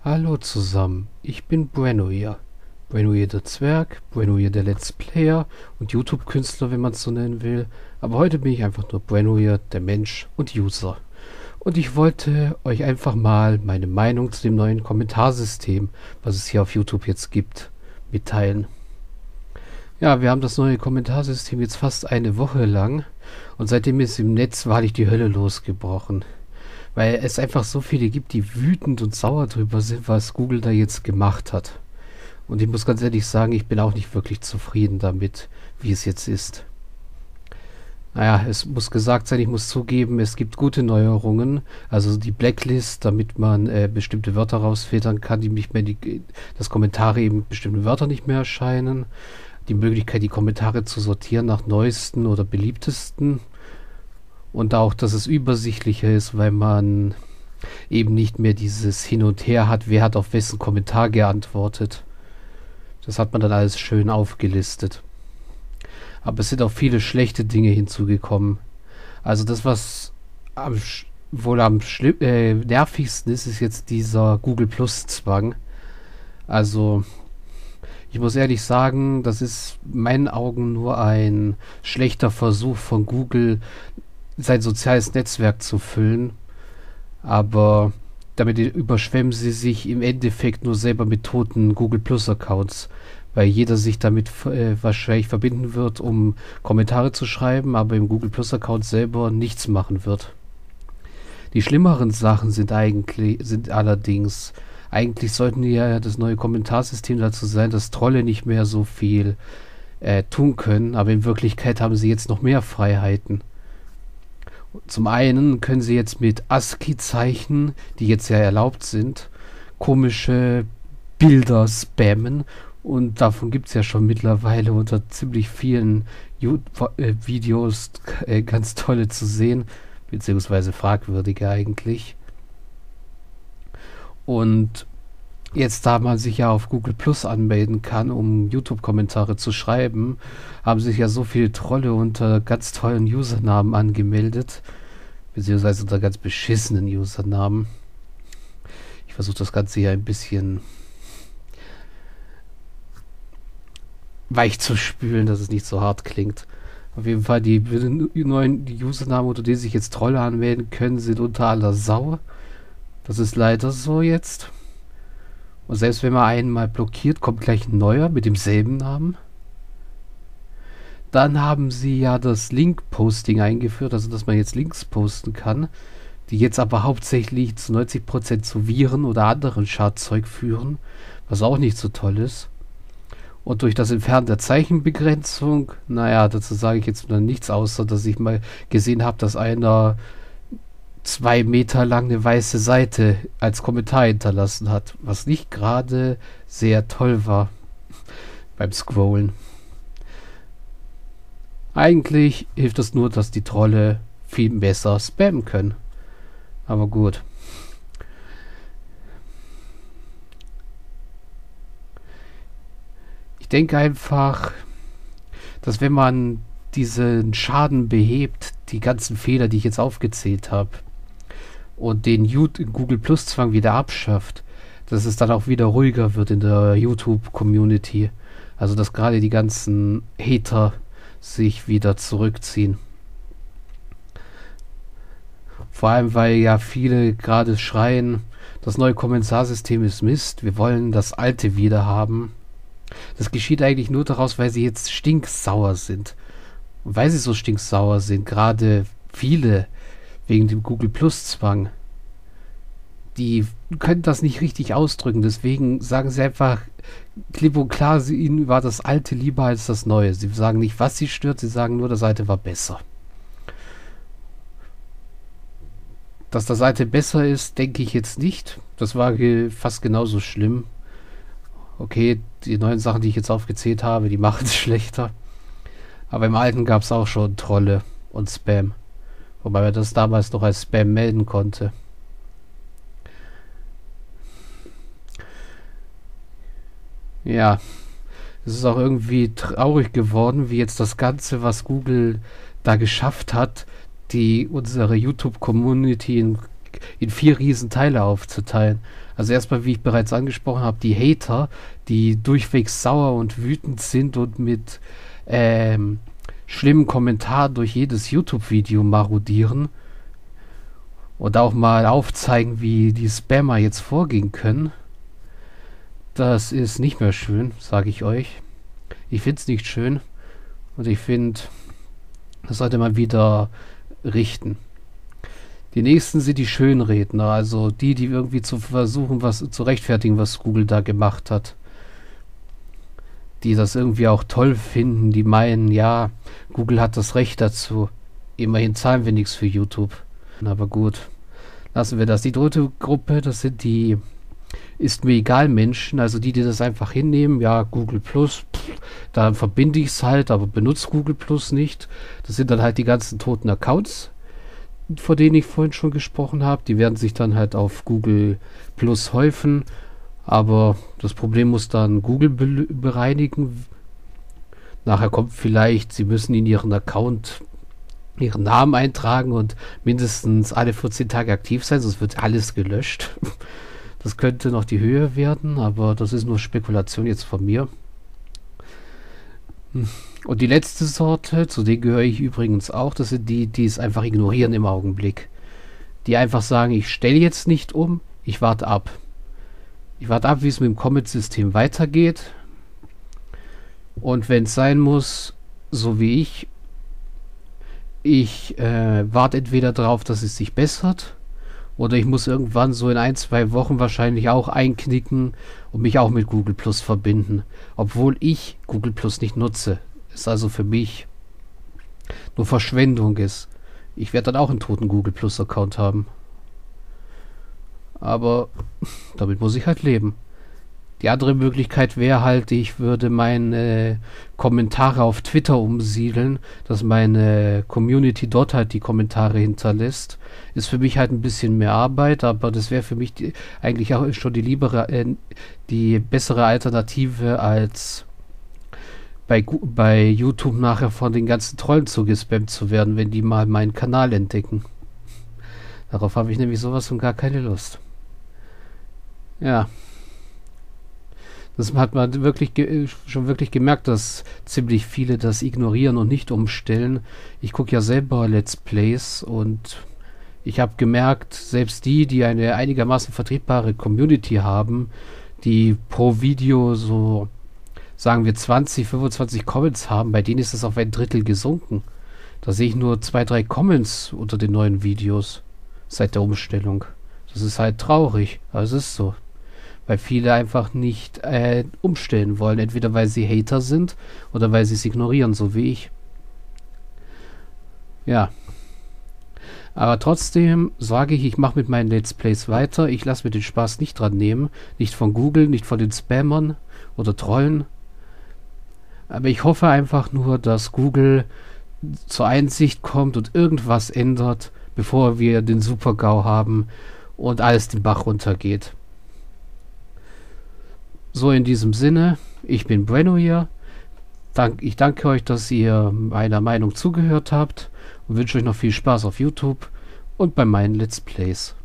Hallo zusammen, ich bin Bueno hier. Bueno hier der Zwerg, Bueno hier der Let's Player und YouTube-Künstler, wenn man es so nennen will. Aber heute bin ich einfach nur Bueno hier, der Mensch und User. Und ich wollte euch einfach mal meine Meinung zu dem neuen Kommentarsystem, was es hier auf YouTube jetzt gibt, mitteilen. Ja, wir haben das neue Kommentarsystem jetzt fast eine Woche lang und seitdem es im Netz war, die Hölle losgebrochen. Weil es einfach so viele gibt, die wütend und sauer drüber sind, was Google da jetzt gemacht hat. Und ich muss ganz ehrlich sagen, ich bin auch nicht wirklich zufrieden damit, wie es jetzt ist. Naja, es muss gesagt sein, ich muss zugeben, es gibt gute Neuerungen. Also die Blacklist, damit man bestimmte Wörter rausfiltern kann, die nicht mehr dass Kommentare eben bestimmte Wörter nicht mehr erscheinen. Die Möglichkeit, die Kommentare zu sortieren nach neuesten oder beliebtesten. Und auch, dass es übersichtlicher ist, weil man eben nicht mehr dieses Hin und Her hat, wer hat auf wessen Kommentar geantwortet. Das hat man dann alles schön aufgelistet. Aber es sind auch viele schlechte Dinge hinzugekommen. Also das, was wohl am nervigsten ist, ist jetzt dieser Google Plus Zwang. Also ich muss ehrlich sagen, das ist in meinen Augen nur ein schlechter Versuch von Google, sein soziales Netzwerk zu füllen, aber damit überschwemmen sie sich im Endeffekt nur selber mit toten Google Plus Accounts, weil jeder sich damit wahrscheinlich verbinden wird, um Kommentare zu schreiben, aber im Google Plus Account selber nichts machen wird. Die schlimmeren Sachen sind allerdings, eigentlich sollten ja das neue Kommentarsystem dazu sein, dass Trolle nicht mehr so viel tun können, aber in Wirklichkeit haben sie jetzt noch mehr Freiheiten. Zum einen können sie jetzt mit ASCII-Zeichen, die jetzt ja erlaubt sind, komische Bilder spammen. Und davon gibt es ja schon mittlerweile unter ziemlich vielen Videos ganz tolle zu sehen, beziehungsweise fragwürdige eigentlich. Und jetzt, da man sich ja auf Google Plus anmelden kann, um YouTube-Kommentare zu schreiben, haben sich ja so viele Trolle unter ganz tollen Usernamen angemeldet, beziehungsweise unter ganz beschissenen Usernamen. Ich versuche das Ganze hier ein bisschen weich zu spülen, dass es nicht so hart klingt. Auf jeden Fall, die neuen Usernamen, unter denen sich jetzt Trolle anmelden können, sind unter aller Sau. Das ist leider so jetzt. Und selbst wenn man einen mal blockiert, kommt gleich ein neuer mit demselben Namen. Dann haben sie ja das Link-Posting eingeführt, also dass man jetzt Links posten kann, die jetzt aber hauptsächlich zu 90% zu Viren oder anderen Schadzeug führen, was auch nicht so toll ist. Und durch das Entfernen der Zeichenbegrenzung, naja, dazu sage ich jetzt noch nichts, außer dass ich mal gesehen habe, dass einer 2 Meter lang eine weiße Seite als Kommentar hinterlassen hat, was nicht gerade sehr toll war beim Scrollen. Eigentlich hilft es nur, dass die Trolle viel besser spammen können. Aber gut. Ich denke einfach, dass wenn man diesen Schaden behebt, die ganzen Fehler, die ich jetzt aufgezählt habe, und den Google Plus Zwang wieder abschafft, dass es dann auch wieder ruhiger wird in der YouTube Community. Also dass gerade die ganzen Hater sich wieder zurückziehen. Vor allem, weil ja viele gerade schreien, das neue Kommentarsystem ist Mist, wir wollen das alte wieder haben. Das geschieht eigentlich nur daraus, weil sie jetzt stinksauer sind. Und weil sie so stinksauer sind, gerade viele wegen dem Google Plus Zwang, die können das nicht richtig ausdrücken, deswegen sagen sie einfach klipp und klar, ihnen war das Alte lieber als das Neue. Sie sagen nicht, was sie stört, sie sagen nur, das Alte war besser. Dass das Alte besser ist, denke ich jetzt nicht. Das war fast genauso schlimm. Okay, die neuen Sachen, die ich jetzt aufgezählt habe, die machen es schlechter. Aber im Alten gab es auch schon Trolle und Spam. Wobei man das damals noch als Spam melden konnte. Ja, es ist auch irgendwie traurig geworden, wie jetzt das Ganze, was Google da geschafft hat, unsere YouTube-Community in in 4 Riesenteile aufzuteilen. Also erstmal, wie ich bereits angesprochen habe, die Hater, die durchweg sauer und wütend sind und mit schlimmen Kommentaren durch jedes YouTube-Video marodieren und auch mal aufzeigen, wie die Spammer jetzt vorgehen können. Das ist nicht mehr schön, sage ich euch. Ich finde es nicht schön und ich finde, das sollte man wieder richten. Die nächsten sind die Schönredner, also die irgendwie zu versuchen, was zu rechtfertigen, was Google da gemacht hat. Die das irgendwie auch toll finden, die meinen, ja, Google hat das Recht dazu. Immerhin zahlen wir nichts für YouTube. Aber gut, lassen wir das. Die dritte Gruppe, das sind die ist mir egal Menschen, also die das einfach hinnehmen, ja, Google Plus, da verbinde ich es halt, aber benutze Google Plus nicht. Das sind dann halt die ganzen toten Accounts, von denen ich vorhin schon gesprochen habe. Die werden sich dann halt auf Google Plus häufen, aber das Problem muss dann Google bereinigen. Nachher kommt vielleicht, sie müssen in ihren Account ihren Namen eintragen und mindestens alle 14 Tage aktiv sein, sonst wird alles gelöscht. Das könnte noch die Höhe werden, aber das ist nur Spekulation jetzt von mir. Und die letzte Sorte, zu denen gehöre ich übrigens auch, das sind die, die es einfach ignorieren im Augenblick. Die einfach sagen, ich stelle jetzt nicht um, ich warte ab. Ich warte ab, wie es mit dem Comet-System weitergeht. Und wenn es sein muss, so wie ich warte entweder darauf, dass es sich bessert, oder ich muss irgendwann so in 1-2 Wochen wahrscheinlich auch einknicken und mich auch mit Google Plus verbinden. Obwohl ich Google Plus nicht nutze. Ist also für mich nur Verschwendung ist. Ich werde dann auch einen toten Google Plus Account haben. Aber damit muss ich halt leben. Die andere Möglichkeit wäre halt, ich würde meine Kommentare auf Twitter umsiedeln, dass meine Community dort halt die Kommentare hinterlässt. Ist für mich halt ein bisschen mehr Arbeit, aber das wäre für mich eigentlich auch schon die bessere Alternative, als bei YouTube nachher von den ganzen Trollen zugespammt zu werden, wenn die mal meinen Kanal entdecken. Darauf habe ich nämlich sowas von gar keine Lust. Ja. Das hat man schon wirklich gemerkt, dass ziemlich viele das ignorieren und nicht umstellen. Ich gucke ja selber Let's Plays und ich habe gemerkt, selbst die eine einigermaßen vertretbare Community haben, die pro Video so, sagen wir 20, 25 Comments haben, bei denen ist es auf 1/3 gesunken. Da sehe ich nur 2, 3 Comments unter den neuen Videos seit der Umstellung. Das ist halt traurig, aber es ist so. Weil viele einfach nicht umstellen wollen. Entweder weil sie Hater sind oder weil sie es ignorieren, so wie ich. Ja. Aber trotzdem sage ich mache mit meinen Let's Plays weiter. Ich lasse mir den Spaß nicht dran nehmen. Nicht von Google, nicht von den Spammern oder Trollen. Aber ich hoffe einfach nur, dass Google zur Einsicht kommt und irgendwas ändert, bevor wir den Super-GAU haben und alles den Bach runtergeht. So, in diesem Sinne, ich bin Bueno hier. Ich danke euch, dass ihr meiner Meinung zugehört habt und wünsche euch noch viel Spaß auf YouTube und bei meinen Let's Plays.